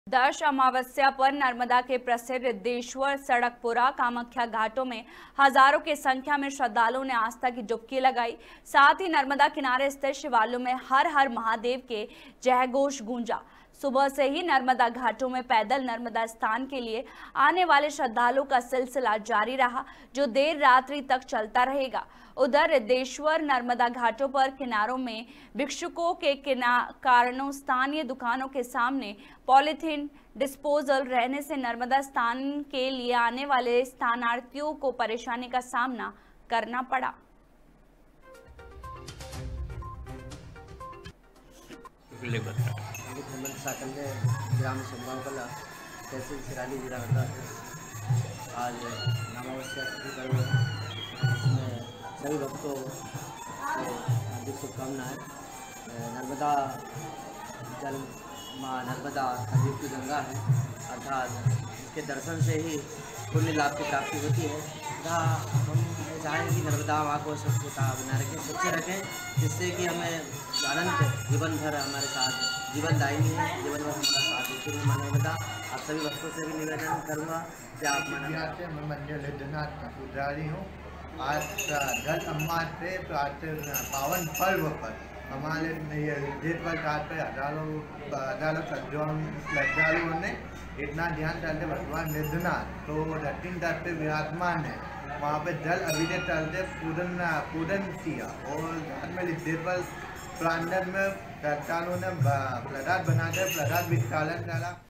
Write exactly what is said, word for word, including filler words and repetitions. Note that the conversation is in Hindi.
दश अमावस्या पर नर्मदा के प्रसिद्ध रिद्धेश्वर सड़कपुरा कामाख्या घाटों में हजारों की संख्या में श्रद्धालुओं ने आस्था की डुबकी लगाई। साथ ही नर्मदा किनारे स्थित शिवालयों में हर हर महादेव के जयघोष गूंजा। सुबह से ही नर्मदा घाटों में पैदल नर्मदा स्नान के लिए आने वाले श्रद्धालुओं का सिलसिला जारी रहा, जो देर रात्रि तक चलता रहेगा। उधर रिद्धेश्वर नर्मदा घाटों पर किनारों में भिक्षुकों के कारणों स्थानीय दुकानों के सामने पॉलीथीन डिस्पोजल रहने से नर्मदा स्नान के लिए आने वाले स्नानार्थियों को परेशानी का सामना करना पड़ा। हेमंत साकल्य ग्राम संभावकला तहसील सिराली जिला हरदा है। आज अमावस्या की पर्व इसमें सभी भक्तों को हार्दिक शुभकामनाएं। नर्मदा जल माँ नर्मदा कलयुग की गंगा है, अर्थात इसके दर्शन से ही पुण्य लाभ की प्राप्ति होती है। तथा हम चाहें कि नर्मदा माँ को स्वच्छता बना रखें, स्वच्छ रखें, जिससे कि हमें अनंत जीवन भर हमारे साथ जीवन दायिनी है, जीवन भर हमारा साथ देती है माँ नर्मदा। आप सभी भक्तों से भी निवेदन करूँगा कि आप से मैं मंदिर सिद्धनाथ का पुजारी हूँ। आज दस अमावस्या प्रातः पावन पर्व पर हमारे ये रिद्धेश्वर घाट पर हजारों हजारों श्रद्धालुओं ने इतना ध्यान डालते भगवान रिद्धनाथ तो दक्षिण तट पे विराजमान है, वहाँ पे जल अभिनय चलते पूजन पूजन किया और घाट में रिद्धेश्वर प्रांगण में श्रद्धालुओं ने प्रसाद बनाकर प्रसाद वितरण करा।